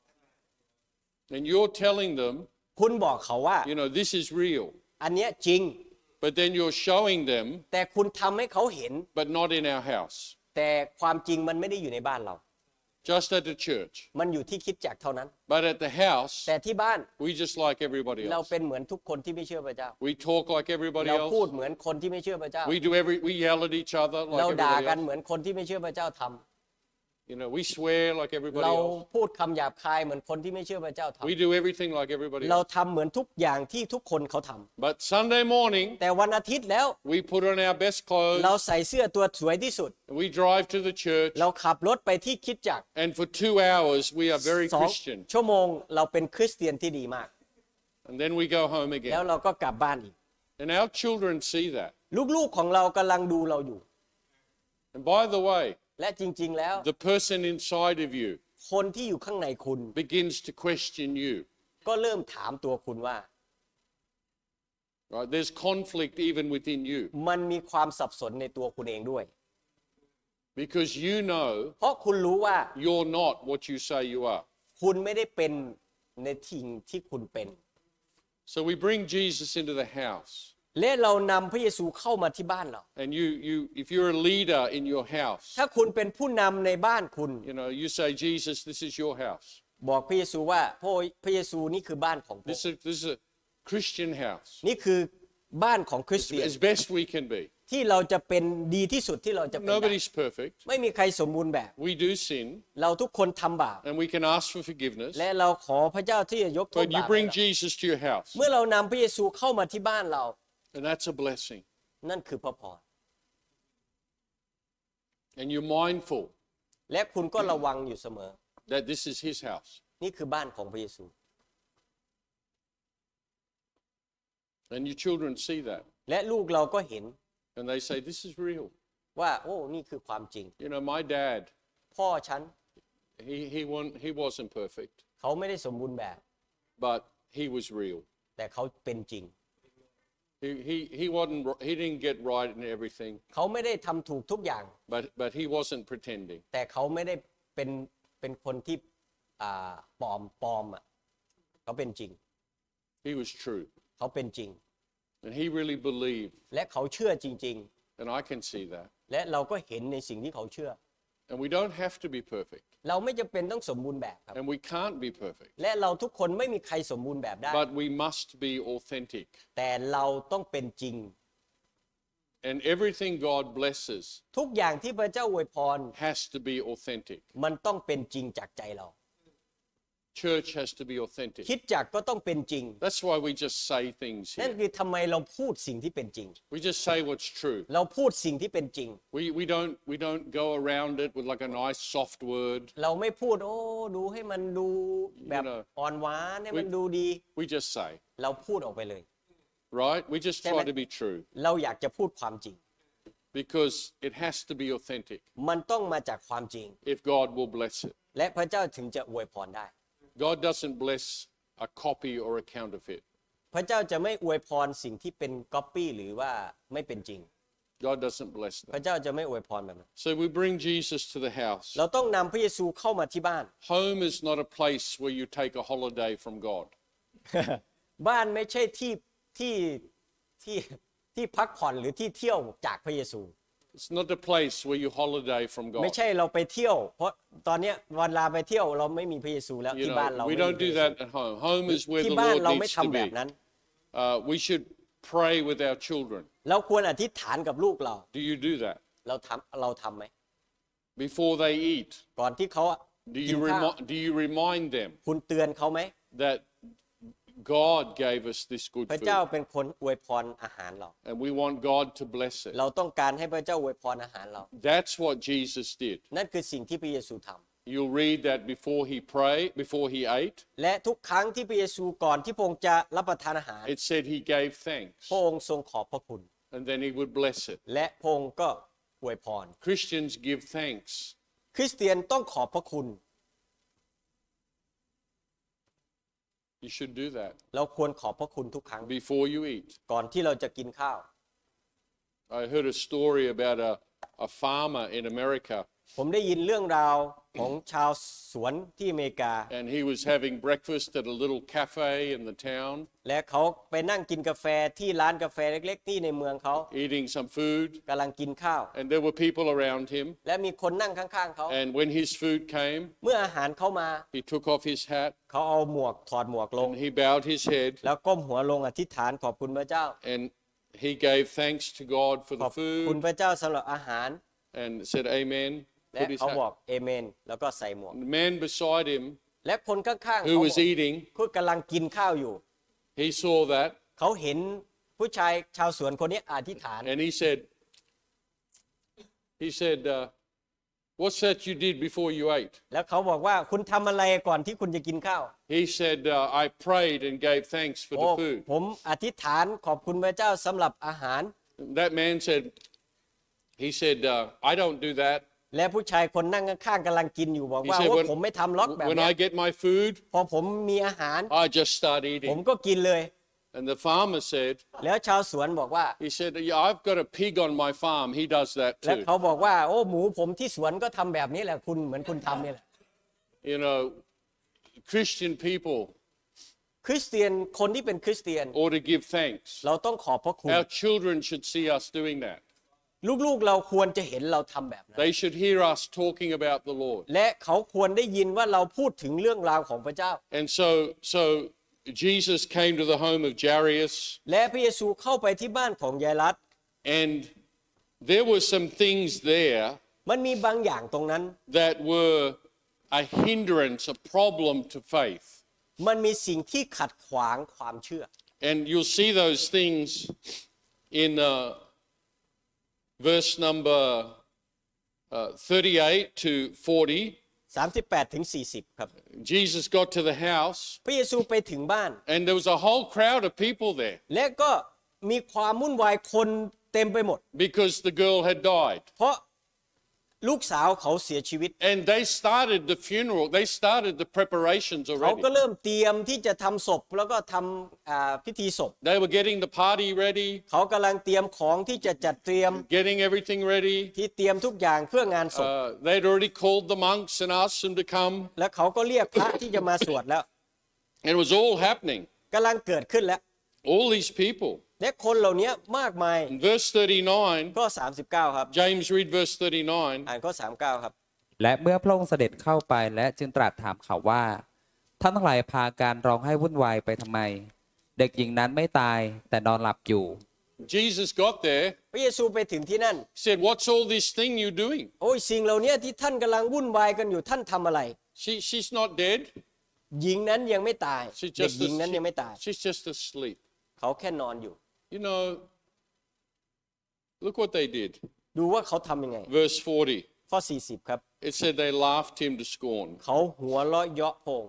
And you're telling them, คุณบอกเขาว่า you know, this is real. อันเนี้ยจริง But then you're showing them, แต่คุณทำให้เขาเห็น but not in our house. แต่ความจริงมันไม่ได้อยู่ในบ้านเรา Just at the church. มันอยู่ที่คริดจักรเท่านั้น But at the house, แต่ที่บ้าน we just like everybody เรา else. เป็นเหมือนทุกคนที่ไม่เชื่อพระเจ้า We talk like everybody เราพูด else. เหมือนคนที่ไม่เชื่อพระเจ้า We yell at each other เรา like ด่า everybody กัน else. เหมือนคนที่ไม่เชื่อพระเจ้าทำ You know, we swear like everybody เรา else. พูดคำหยาบคายเหมือนคนที่ไม่เชื่อพระเจ้าท We do everything like everybody ำเรา else. ทำเหมือนทุกอย่างที่ทุกคนเขาทำ But Sunday morning, แต่วันอาทิตย์แล้ว we put on our best เรา clothes ใส่เสื้อตัวสวยที่สุด and we drive to the church. เราขับรถไปที่คริดจักร And for 2 hours, we are very 2 Christian. ชั่วโมงเราเป็นคริสเตียนที่ดีมาก And then we go home แล้ว again. เราก็กลับบ้านอีก And our children see that. ลูกๆของเรากำลังดูเราอยู่ And by the way, และจริง ๆ แล้ว the person inside of you คนที่อยู่ข้างในคุณ begins to question you. ก็เริ่มถามตัวคุณว่า Right? There's conflict even within you มันมีความสับสนในตัวคุณเองด้วย because you know เพราะคุณรู้ว่า you're not what you say you are. คุณไม่ได้เป็นในสิ่งที่คุณเป็น So we bring Jesus into the house. และเรานำพระเยซูเข้ามาที่บ้านเรา And if you're a leader in your house, ถ้าคุณเป็นผู้นำในบ้านคุณ you know, you say, Jesus, this is your house. บอกพระเยซูว่าพระเยซูนี่คือบ้านของผม This is a Christian house. นี่คือบ้านของคริสเตียน As best we can be. ที่เราจะเป็นดีที่สุดที่เราจะเป็นได้ Nobody's perfect. ไม่มีใครสมบูรณ์แบบ We do sin เราทุกคนทำบาป and we can ask for forgiveness. และเราขอพระเจ้าที่จะยกโทษ But you บาปให้ bring เรา Jesus to your house. เมื่อเรานำพระเยซูเข้ามาที่บ้านเรา And that's a blessing. นั่นคือพระพร And you're mindful และคุณก็ระวังอยู่เสมอ that this is his house. นี่คือบ้านของพระเยซู And your children see that. และลูกเราก็เห็น And they say, this is real. ว่าโอ้นี่คือความจริง You know, my dad, พ่อฉัน he wasn't perfect, เขาไม่ได้สมบูรณ์แบบ but he was real. แต่เขาเป็นจริง He didn't get right in everything, เขาไม่ได้ทำถูกทุกอย่าง but he wasn't pretending. แต่เขาไม่ได้เป็นคนที่ปลอมอ่ะเขาเป็นจริง He was true. เขาเป็นจริง And he really believed, และเขาเชื่อจริง and I can see that. ๆ และเราก็เห็นในสิ่งที่เขาเชื่อ And we don't have to be perfect, เราไม่จำเป็นต้องสมบูรณ์แบบครับ and we can't be perfect, และเราทุกคนไม่มีใครสมบูรณ์แบบได้ but we must be authentic. แต่เราต้องเป็นจริง And everything God blesses ทุกอย่างที่พระเจ้าอวยพร has to be authentic. มันต้องเป็นจริงจากใจเรา Church has to be authentic. คิดจักก็ต้องเป็นจริง That's why we just say things นั่น here. คือทำไมเราพูดสิ่งที่เป็นจริง We just say what's true. เราพูดสิ่งที่เป็นจริง We don't go around it with like a nice soft word. เราไม่พูดโอ้ดูให้มันดูแบบ You know, อ่อนหวานให้มันดูดี We just say, เราพูดออกไปเลย right? We just try Amen. to be true เราอยากจะพูดความจริง because it has to be authentic มันต้องมาจากความจริง if God will bless it. และพระเจ้าถึงจะอวยพรได้ God doesn't bless a copy or a counterfeit. พระเจ้าจะไม่อวยพรสิ่งที่เป็นก๊อปปี้หรือว่าไม่เป็นจริง God doesn't bless พระ that. เจ้าจะไม่อวยพรแบบนั้น So we bring Jesus to the house. เราต้องนำพระเยซูเข้ามาที่บ้าน Home is not a place where you take a holiday from God. บ้านไม่ใช่ที่พักผ่อนหรือที่เที่ยวจากพระเยซู It's not a place where you holiday from ไม่ God. ใช่เราไปเที่ยว เพราะตอนเนี้ยวันลาไปเที่ยวเราไม่มีพระเยซูแล้ว You ที่บ้านเรา know, ไม่ we มี don't พระ do เยซู that at home. Home is where ที่ the บ้าน Lord เราไม่ needs ทำ to แบ be. บนั้น We should pray with our children. เราควรอธิษฐานกับลูกเรา Do you do that? เราทำไหม Before they eat, ก่อนที่เขา do กิน you, ข้าว do you remind them คุณเตือนเขาไหม that God gave us this good พระ food เจ้าเป็นคนอวยพรอาหารเรา and we want God to bless it? เราต้องการให้พระเจ้าอวยพรอาหารเรา That's what Jesus did. นั่นคือสิ่งที่พระเยซูทำ You'll read that before he prayed, before he ate, และทุกครั้งที่พระเยซูก่อนที่พระองค์จะรับประทานอาหาร it said he gave thanks พระองค์ทรงขอบพระคุณ and then he would bless it. และพระองค์ก็อวยพร Christians give thanks. คริสเตียนต้องขอบพระคุณ You should do that เราควรขอบพระคุณทุกครั้ง before you eat. ก่อนที่เราจะกินข้าว I heard a story about a farmer in America, ผมได้ยินเรื่องราวของชาวสวนที่อเมริกา and he was having breakfast at a little cafe in the town, และเขาไปนั่งกินกาแฟที่ร้านกาแฟเล็กๆที่ในเมืองเขา eating some food, กำลังกินข้าว and there were people around him. และมีคนนั่งข้างๆเขา And when his food came, เมื่ออาหารเข้ามา he took off his hat เขาเอาถอดหมวกลง and he bowed his head แล้วก้มหัวลงอธิษฐานขอบคุณพระเจ้า and he gave thanks to God for ข the อบคุณ food พระเจ้าสำหรับอาหาร and said amen. และ Put his เขาบอ hat. กเอเมนแล้วก็ใส่หมวก The man beside him และคนข้างๆ who เขา was eating, คือกำลังกินข้าวอยู่ he saw that เขาเห็นผู้ชายชาวสวนคนนี้อธิษฐาน and he said, what's that you did before you ate? แล้วเขาบอกว่าคุณทำอะไรก่อนที่คุณจะกินข้าว He said, I prayed and gave thanks for โอ้ the food. ผมอธิษฐานขอบคุณพระเจ้าสำหรับอาหาร That man said, I don't do that. และผู้ชายคนนั่งข้างๆกำลังกินอยู่บอก He ว่า said, โอ้ผมไม่ทำล็อกแบบ when นี้ I get my food, พอผมมีอาหาร I just start ผม eating. ก็กินเลย And the farmer said, แล้วชาวสวนบอกว่า he said, yeah, I've got a pig on my farm. He does that และ too. เขาบอกว่าโอ้หมูผมที่สวนก็ทำแบบนี้แหละคุณเหมือนคุณทำนี่แหละ You know, Christian people คริสเตียนคนที่เป็นคริสเตียน ought to give thanks. เราต้องขอบพระคุณ Our children should see us doing that. ลูกๆเราควรจะเห็นเราทำแบบนั้น They should hear us talking about the Lord. และเขาควรได้ยินว่าเราพูดถึงเรื่องราวของพระเจ้า And so Jesus came to the home of Jairus, และพระเยซูเข้าไปที่บ้านของยายรัต and there were some things there มันมีบางอย่างตรงนั้น that were a hindrance, a problem to faith. มันมีสิ่งที่ขัดขวางความเชื่อ And you'll see those things in verse number 38 to 40, 38ถึง40ครับ Jesus got to the house พระเยซูไปถึงบ้าน and there was a whole crowd of people there และก็มีความวุ่นวายคนเต็มไปหมด because the girl had died. เพราะลูกสาวเขาเสียชีวิต And they started the funeral, they started the preparations เขา already. ก็เริ่มเตรียมที่จะทำศพแล้วก็ทำพิธีศพ They were getting the party ready, เขากำลังเตรียมของที่จะจัดเตรียม getting everything ready. ที่เตรียมทุกอย่างเพื่องานศพ They'd already called the monks and asked them to come. และเขาก็เรียกพระที่จะมาสวดแล้ว And it was all happening. กำลังเกิดขึ้นแล้ว All these people. และคนเหล่านี้มากมาย In verse 39, ข้อ39ครับ James read verse 39. อ่านข้อ39ครับและเมื่อพระองค์เสด็จเข้าไปและจึงตรัสถามเขาว่า ท่านทั้งหลายพาการร้องให้วุ่นวายไปทำไม เด็กหญิงนั้นไม่ตายแต่นอนหลับอยู่ Jesus got there, พระเยซูไปถึงที่นั่น said, "What's all this thing you doing? โอ้ยสิ่งเหล่านี้ที่ท่านกำลังวุ่นวายกันอยู่ท่านทำอะไร She's not dead. หญิงนั้นยังไม่ตาย She's เด็ก just หญิงนั้นยังไม่ตาย she's just asleep." เขาแค่นอนอยู่ You know, look what they did. ดูว่าเขาทำยังไง Verse 40. ข้อ40ครับ It said they laughed him to scorn. เขาหัวเราะเยาะพระองค์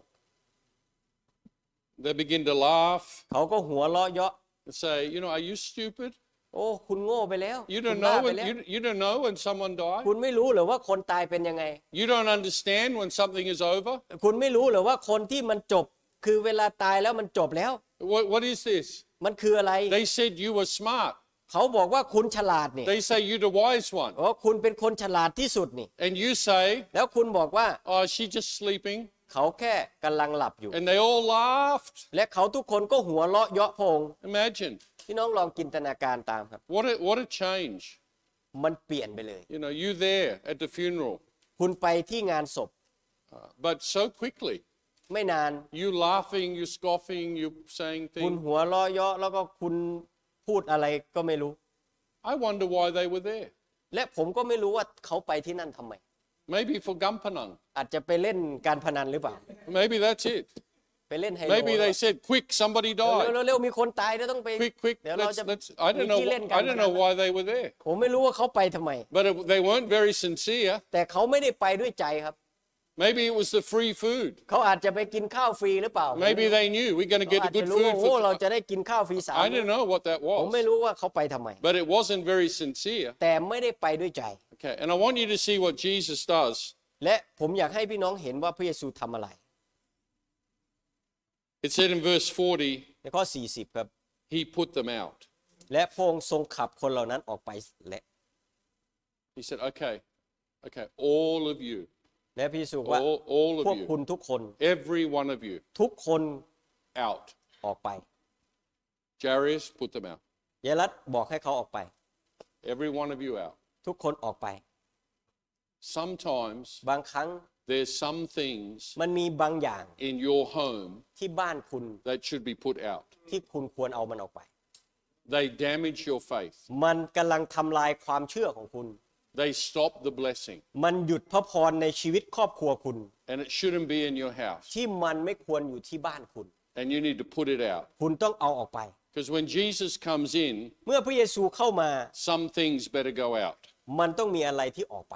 They begin to laugh เขาก็หัวเราะเยาะ and say, "Are you stupid? โอ้คุณโง่ไปแล้ว You คุ don't ณบ้า know ไป when แล้ว you don't know when someone คุ died. ณไม่รู้เหรือว่าคนตายเป็นยังไง You don't understand when something is over. คุณไม่รู้เหรือว่าคนที่มันจบ คือเวลาตายแล้วมันจบแล้ว What is this? มันคืออะไร They said you were smart. เขาบอกว่าคุณฉลาดนี่ They say you're the wise one. ว่าคุณเป็นคนฉลาดที่สุดนี่ And you say, แล้วคุณบอกว่า "Oh, she's just sleeping." เขาแค่กำลังหลับอยู่ And they all laughed. และเขาทุกคนก็หัวเราะเยาะพระองค์ Imagine. พี่น้องลองจินตนาการตามครับ What a change. มันเปลี่ยนไปเลย You there at the funeral. คุณไปที่งานศพ But so quickly. ไม่นาน You laughing, you scoffing, you saying คุณ things. หัวเราะเยาะแล้วก็คุณพูดอะไรก็ไม่รู้ I wonder why they were there. และผมก็ไม่รู้ว่าเขาไปที่นั่นทำไม Maybe for Gampanang. อาจจะไปเล่นการพนันหรือเปล่า Maybe that's it. ไปเล่นไฮโล Maybe they said, "Quick, somebody เร็ died. วๆเร็วๆมีคนตายแล้วต้องไป Quick, เดี๋ยวเรา let's, จะ let's." I มี don't know. ที่เล่นการ I พ don't นั know น why they were there. ผมไม่รู้ว่าเขาไปทำไม But they weren't very sincere. แต่เขาไม่ได้ไปด้วยใจครับ Maybe it was the free food. เขาอาจจะไปกินข้าวฟรีหรือเปล่า Maybe they knew we're going to เขา get อา the จจะ good รู้ว่า food โอ้เรา for. จะได้กินข้าวฟรี3 I don't know what that ผมไม่ was. รู้ว่าเขาไปทำไม But it wasn't very sincere. แต่ไม่ได้ไปด้วยใจ Okay, and I want you to see what Jesus does. และผมอยากให้พี่น้องเห็นว่าพระเยซูทำอะไร It said in verse 40, ในข้อ40ครับ he put them out. และพระองค์ทรงขับคนเหล่านั้นออกไปและ He said, okay, all of you, และพระเยซูว่า all พว of กคุณ you, ทุกคน every one of you ทุกคน out. ออกไป Jairus, put them out. เยรัตบอกให้เขาออกไป Every one of you out. ทุกคนออกไป Sometimes บางครั้ง there's some things มันมีบางอย่าง in your home ที่บ้านคุณ that should be put out. ที่คุณควรเอามันออกไป They damage your faith. มันกำลังทำลายความเชื่อของคุณ They stop the blessing. มันหยุดพระพรในชีวิตครอบครัวคุณ And it shouldn't be in your house. ที่มันไม่ควรอยู่ที่บ้านคุณ And you need to put it out. คุณต้องเอาออกไป Because when Jesus comes in, เมื่อพระเยซูเข้ามา some things better go out. มันต้องมีอะไรที่ออกไป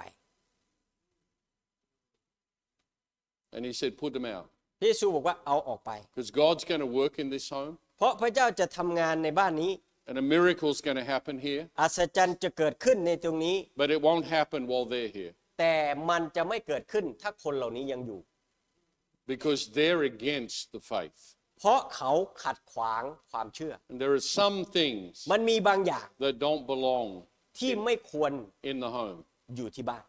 And he said, put them out. พระเยซูบอกว่าเอาออกไป Because God's going to work in this home. เพราะพระเจ้าจะทำงานในบ้านนี้ And a miracle's going to happen here. อัศจรรย์จะเกิดขึ้นในตรงนี้ But it won't happen while they're here. แต่มันจะไม่เกิดขึ้นถ้าคนเหล่านี้ยังอยู่ Because they're against the faith. เพราะเขาขัดขวางความเชื่อ And there are some things มันมีบางอย่าง that don't belong ที่ไม่ควร in the home. อยู่ที่บ้าน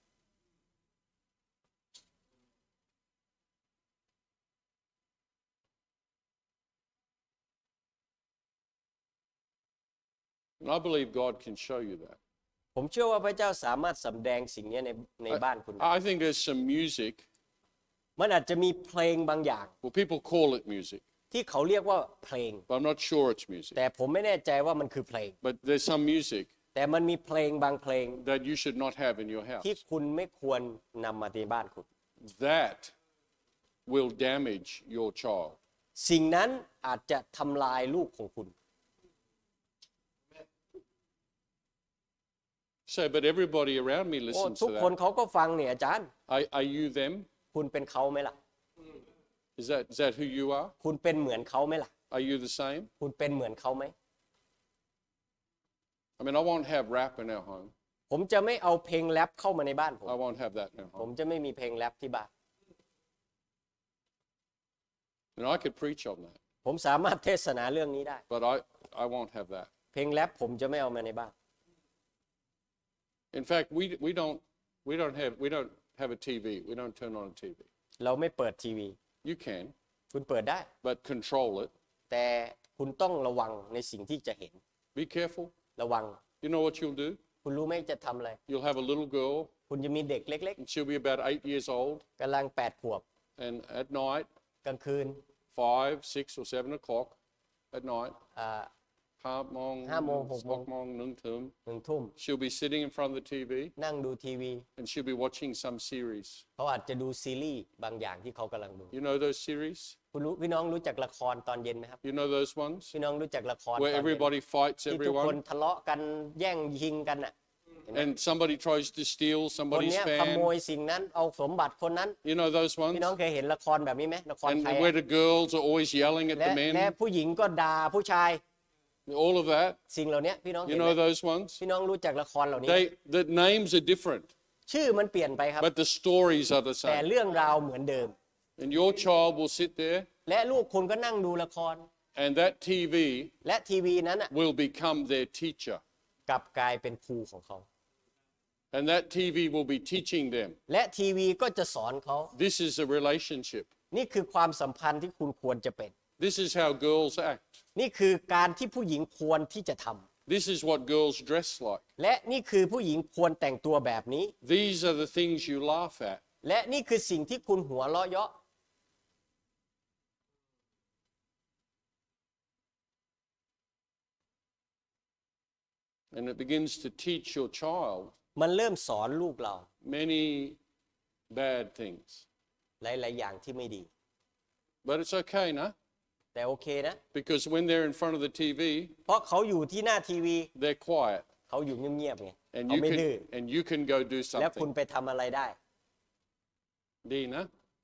And I believe God can show you that. ผมเชื่อว่าพระเจ้าสามารถสำแดงสิ่งนี้ในบ้านคุณ I think there's some music. มันอาจจะมีเพลงบางอย่าง Well, people call it music, ที่เขาเรียกว่าเพลง but I'm not sure it's music. แต่ผมไม่แน่ใจว่ามันคือเพลง But there's some music แต่มันมีเพลงบางเพลง that you should not have in your house. ที่คุณไม่ควรนำมาในบ้านคุณ That will damage your child. สิ่งนั้นอาจจะทำลายลูกของคุณ So, but everybody around me โอ้ listens ทุก to คน that. เขาก็ฟังเนี่ยอาจารย์ Are you them? คุณเป็นเขาไหมล่ะ Is that who you are? คุณเป็นเหมือนเขาไหมล่ะ Are you the same? คุณเป็นเหมือนเขาไหม I mean, I won't have rap in our home. ผมจะไม่เอาเพลงแรปเข้ามาในบ้านผม I won't have that in our ผม home. จะไม่มีเพลงแรปที่บ้าน And I could preach on that, ผมสามารถเทศนาเรื่องนี้ได้ but I won't have that. เพลงแรปผมจะไม่เอามาในบ้าน In fact, we don't have a TV. We don't turn on a TV. เราไม่เปิดทีวี You can, คุณเปิดได้ but control it. แต่คุณต้องระวังในสิ่งที่จะเห็น Be careful. ระวัง You know what you'll do? คุณรู้ไหมจะทำอะไร You'll have a little girl, คุณจะมีเด็กเล็ก and she'll be about 8 years old, ๆกำลัง8 ขวบ and at night, กลางคืน 5, 6, or 7 o'clock at night, 5 โมง 6 โมง 1 ทุ่ม she'll be sitting in front of the TV, นั่งดูทีวี and she'll be watching some series. เขาอาจจะดูซีรีส์บางอย่างที่เขากำลังดู You know those series? พี่น้องรู้จักละครตอนเย็นไหมครับ You know those ones? พี่น้องรู้จักละครตอน Where เย็น everybody fights ที่ทุกคน everyone, ทะเลาะกันแย่งยิงกันอ่ะ and somebody tries to steal คน somebody's เนี้ยขโม fan. ยสิ่งนั้นเอาสมบัติคนนั้น You know those พี่ ones? น้องเคยเห็นละครแบบนี้ไหมละคร And ไทย where the girls are always yelling at และ the และ men. ผู้หญิงก็ด่าผู้ชาย All of that. สิ่งเหล่านี้พี่น้อง You เห็นไหม know those ones? พี่น้องรู้จักละครเหล่านี้ The names are different, ชื่อมันเปลี่ยนไปครับ but the stories are the แต่ same. เรื่องราวเหมือนเดิม And your child will sit there, และลูกคุณก็นั่งดูละคร and that TV และทีวีนั้นน่ะ will become their teacher. กลับกลายเป็นครูของเขา And that TV will be teaching them. และทีวีก็จะสอนเขา This is a relationship. นี่คือความสัมพันธ์ที่คุณควรจะเป็น This is how girls act. นี่คือการที่ผู้หญิงควรที่จะทำ This is what girls dress like. และนี่คือผู้หญิงควรแต่งตัวแบบนี้ These are the things you laugh at. และนี่คือสิ่งที่คุณหัวเราะเยาะ And it begins to teach your child มันเริ่มสอนลูกเรา many bad things. หลายๆอย่างที่ไม่ดี But it's okay, no? แต่โอเคนะ Because when they're in front of the TV, เพราะเขาอยู่ที่หน้าทีวี they're quiet. เขาอยู่เงียบๆไง And เขาไม่ดื้อ you can go do แล้วคุณ something. ไปทำอะไรได้ Dina?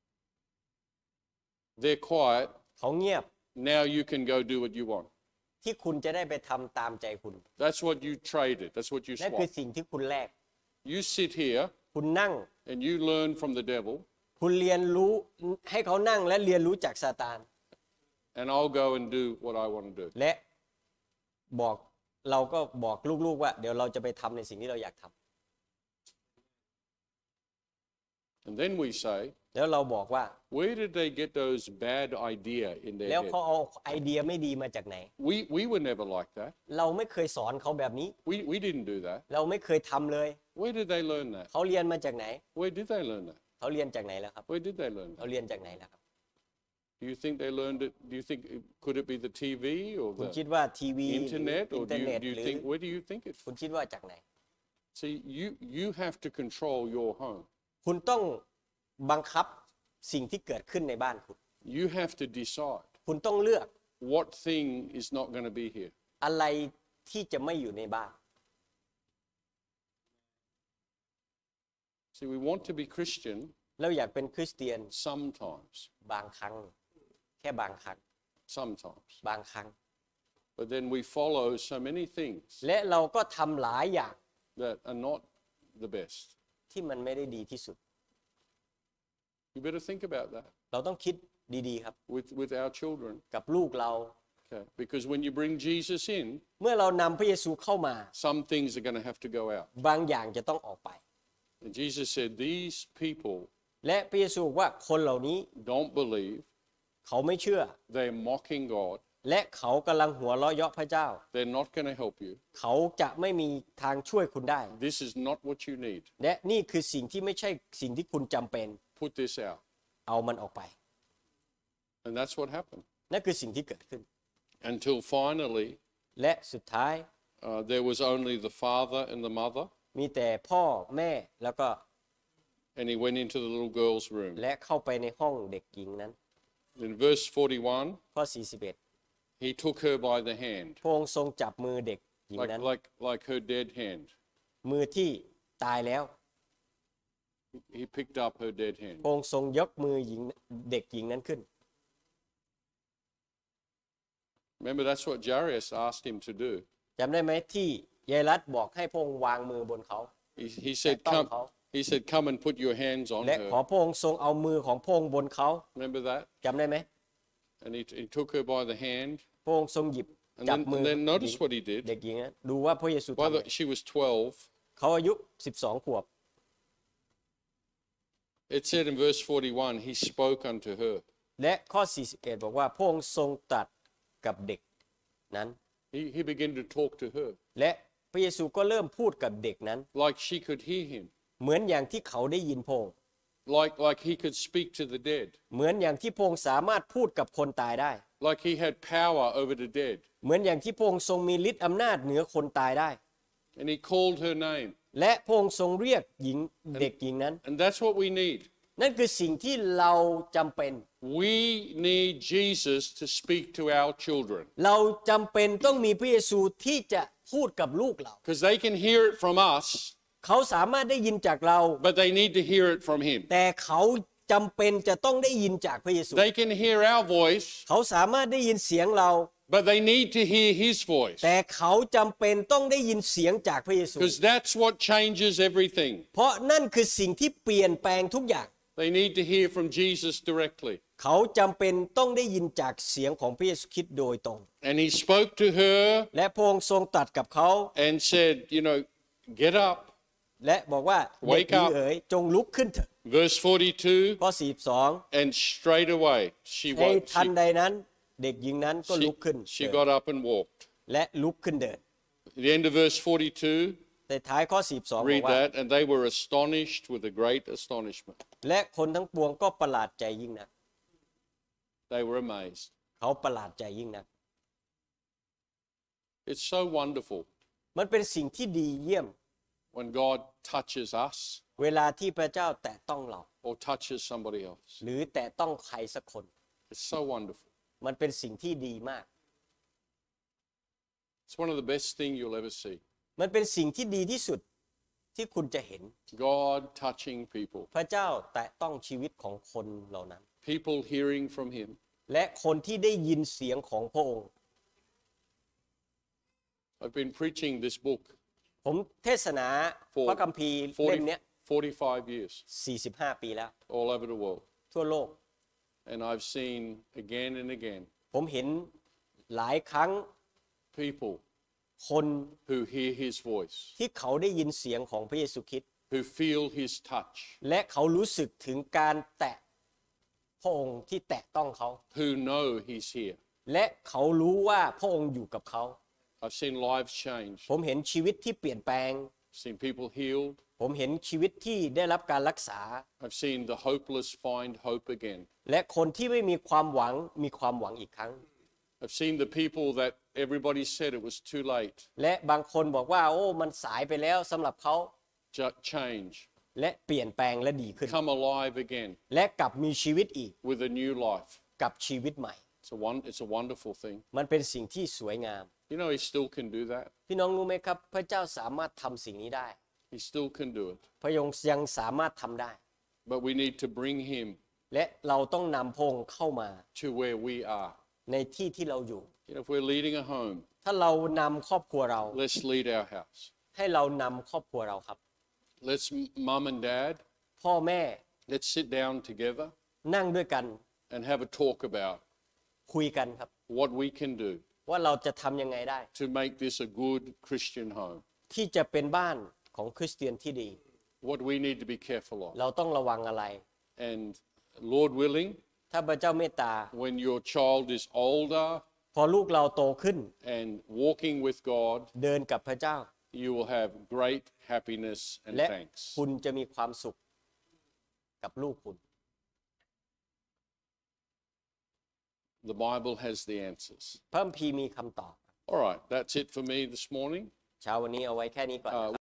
They're quiet. เขาเงียบ Now you can go do what you want. ที่คุณจะได้ไปทำตามใจคุณ That's what you traded. That's what you นั่นคือ swapped. สิ่งที่คุณแลก You sit here คุณนั่ง and you learn from the devil, คุณเรียนรู้ให้เขานั่งและเรียนรู้จากซาตาน and I'll go and do what I want to do. และบอกเราก็บอกลูกๆว่า เดี๋ยวเราจะไปทำในสิ่งที่เราอยากทำ And then we say, แล้วเราบอกว่า where did they get those bad idea in their แล้วเขา head? เอาไอเดียไม่ดีมาจากไหน We were never like that. เราไม่เคยสอนเขาแบบนี้ We didn't do that. เราไม่เคยทำเลย Where did they learn that? เขาเรียนมาจากไหน Where did they learn that? เขาเรียนจากไหนแล้วครับ Where did they learn เขา that? เรียนจากไหนแล้วครับ Do you think they learned it? Do you think could it be the TV or คุณ the คิดว่าทีวี internet อิ or นเทอร์เน็ต do you หรือ think where do you think it? คุณคิดว่าจากไหน See, you have to control your home. คุณต้องบังคับสิ่งที่เกิดขึ้นในบ้านคุณ You have to decide คุณต้องเลือก what thing is not going to be here. อะไรที่จะไม่อยู่ในบ้าน See, we want to be Christian เราอยากเป็นคริสเตียน sometimes, บางครั้ง แค่บางครั้ง sometimes. บางครั้ง But then we follow so many things และเราก็ทำหลายอย่าง that are not the best. ที่มันไม่ได้ดีที่สุด You better think about that เราต้องคิดดีๆครับ with our children. กับลูกเรา Okay. Because when you bring Jesus in, เมื่อเรานำพระเยซูเข้ามา some things are going to have to go out. บางอย่างจะต้องออกไป And Jesus said, these people และพระเยซูบอกว่าคนเหล่านี้ don't believe, เขาไม่เชื่อ they're mocking God, และเขากำลังหัวเราะเยาะพระเจ้า they're not going to help you. เขาจะไม่มีทางช่วยคุณได้ This is not what you need. และนี่คือสิ่งที่ไม่ใช่สิ่งที่คุณจำเป็น Put this out. เอามันออกไป And that's what happened. นั่นคือสิ่งที่เกิดขึ้น Until finally, และสุดท้าย there was only the father and the mother, มีแต่พ่อแม่แล้วก็ and he went into the little girl's room. และเข้าไปในห้องเด็กหญิงนั้น In verse 41, ข้อ he took her by the hand, 41พระองค์ทรงจับมือเด็กหญิงนั้น like her dead hand. มือที่ตายแล้ว He picked up her dead hand. พระองค์ทรงยกมือหญิงเด็กหญิงนั้นขึ้น Remember, that's what Jairus asked him to do. จำได้ไหมที่ยายรัดบอกให้พระองค์วางมือบนเขา He said, Tông "Come." khẩu. He said, "Come and put your hands on และขอ her." พระองค์ทรงเอามือของพระองค์บนเขา Remember that? จำได้ไหม And he took her by the hand. พระองค์ทรงหยิบ And จับ then, มือ and then notice what he เด็ did. กหญิงนั้นดูว่าพระเยซูทำ By ไง she was 12. เขาอายุ12 ขวบ It said in verse 41, he spoke unto her. และข้อ 41 บอกว่าพระองค์ทรงตรัสกับเด็กนั้น He began to talk to her และพระเยซูก็เริ่มพูดกับเด็กนั้น like she could hear him, เหมือนอย่างที่เขาได้ยินพระองค์ like he could speak to the dead, เหมือนอย่างที่พระองค์สามารถพูดกับคนตายได้ like he had power over the dead. เหมือนอย่างที่พระองค์ทรงมีฤทธิ์อำนาจเหนือคนตายได้ And he called her name. และพระองค์ทรงเรียกหญิงเด็กหญิงนั้น And that's what we need. นั่นคือสิ่งที่เราจำเป็น We need Jesus to speak to our children เราจำเป็นต้องมีพระเยซูที่จะพูดกับลูกเรา because they can hear it from us, เขาสามารถได้ยินจากเรา but they need to hear it from him. แต่เขาจำเป็นจะต้องได้ยินจากพระเยซู They can hear our voice, เขาสามารถได้ยินเสียงเรา but they need to hear his voice แต่เขาจำเป็นต้องได้ยินเสียงจากพระเยซู because that's what changes everything. เพราะนั่นคือสิ่งที่เปลี่ยนแปลงทุกอย่าง They need to hear from Jesus directly. เขาจำเป็นต้องได้ยินจากเสียงของพระเยซูคริสต์โดยตรง And he spoke to her และพระองค์ทรงตรัสกับเขา and said, get up. และบอกว่า Wake เด็กหญิง up เอ๋ยจงลุกขึ้นเถอะ Verse 42, ข้อ and straight away 42ในทันใดนั้น เด็กหญิงนั้นก็ลุกขึ้น she got up and walked. และลุกขึ้นเดิน At the end of verse 42, แต่ท้ายข้อ 42 บอ read กว่า that, and they were astonished with a great astonishment. และคนทั้งปวงก็ประหลาดใจยิ่งนัก They were amazed. เขาประหลาดใจยิ่งนัก It's so wonderful มันเป็นสิ่งที่ดีเยี่ยม when God touches us เวลาที่พระเจ้าแตะต้องเรา or touches somebody else. หรือแตะต้องใครสักคน It's so wonderful. มันเป็นสิ่งที่ดีมาก It's one of the best things you'll ever see. มันเป็นสิ่งที่ดีที่สุดที่คุณจะเห็น God touching people, พระเจ้าแตะต้องชีวิตของคนเหล่านั้น people hearing from him. และคนที่ได้ยินเสียงของพระองค์ I've been preaching this book ผมเทศนา for พระคัมภีร์เล่มเนี้ย 45 years 45 ปีแล้ว all over the world. ทั่วโลก And I've seen again and again ผมเห็นหลายครั้ง people คน who hear his voice, ที่เขาได้ยินเสียงของพระเยซูคริสต์ who feel his touch, และเขารู้สึกถึงการแตะพระองค์ที่แตะต้องเขา who know he's here. และเขารู้ว่าพระองค์อยู่กับเขา I've seen lives change, ผมเห็นชีวิตที่เปลี่ยนแปลง seen people healed. ผมเห็นชีวิตที่ได้รับการรักษา I've seen the hopeless find hope again. และคนที่ไม่มีความหวังมีความหวังอีกครั้ง I've seen the people that everybody said it was too late และบางคนบอกว่าโอ้มันสายไปแล้วสำหรับเขา change, และเปลี่ยนแปลงและดีขึ้น come alive again และกลับมีชีวิตอีก with a new life. กับชีวิตใหม่ It's a wonderful thing. มันเป็นสิ่งที่สวยงาม You know, he still can do that. พี่น้องรู้ไหมครับ พระเจ้าสามารถทำสิ่งนี้ได้ He still can do it. พระองค์ยังสามารถทำได้ But we need to bring him และเราต้องนำพระองค์เข้ามา to where we are. ในที่ที่เราอยู่ If we're leading a home, ถ้าเรานำครอบครัวเรา let's lead our house. ให้เรานำครอบครัวเราครับ Let's, mum and dad, พ่อแม่ let's sit down together นั่งด้วยกัน and have a talk about คุยกันครับ what we can do ว่าเราจะทำยังไงได้ to make this a good Christian home. ที่จะเป็นบ้านของคริสเตียนที่ดี What we need to be careful of. เราต้องระวังอะไร And Lord willing, ถ้าพระเจ้าเมตตา when your child is older พอลูกเราโตขึ้น and walking with God, เดินกับพระเจ้า you will have great happiness and และ thanks. คุณจะมีความสุขกับลูกคุณ The Bible has the answers. พระคัมภีร์มีคำตอบ All right, that's it for me this morning. เช้าวันนี้เอาไว้แค่นี้ก่อนนะครับ